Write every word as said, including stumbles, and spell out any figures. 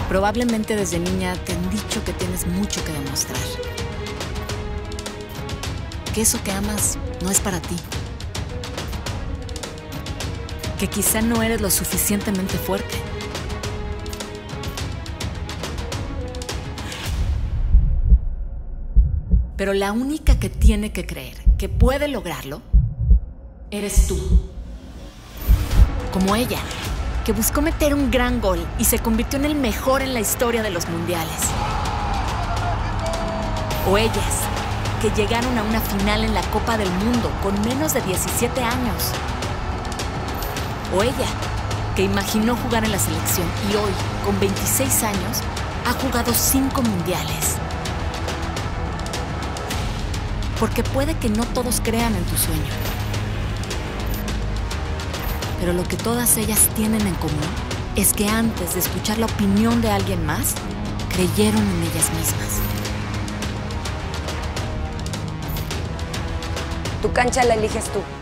Probablemente desde niña te han dicho que tienes mucho que demostrar. Que eso que amas no es para ti. Que quizá no eres lo suficientemente fuerte. Pero la única que tiene que creer que puede lograrlo, eres tú. Como ella, que buscó meter un gran gol y se convirtió en el mejor en la historia de los mundiales. O ellas, que llegaron a una final en la Copa del Mundo con menos de diecisiete años. O ella, que imaginó jugar en la selección y hoy, con veintiséis años, ha jugado cinco mundiales. Porque puede que no todos crean en tu sueño. Pero lo que todas ellas tienen en común es que antes de escuchar la opinión de alguien más, creyeron en ellas mismas. Tu cancha la eliges tú.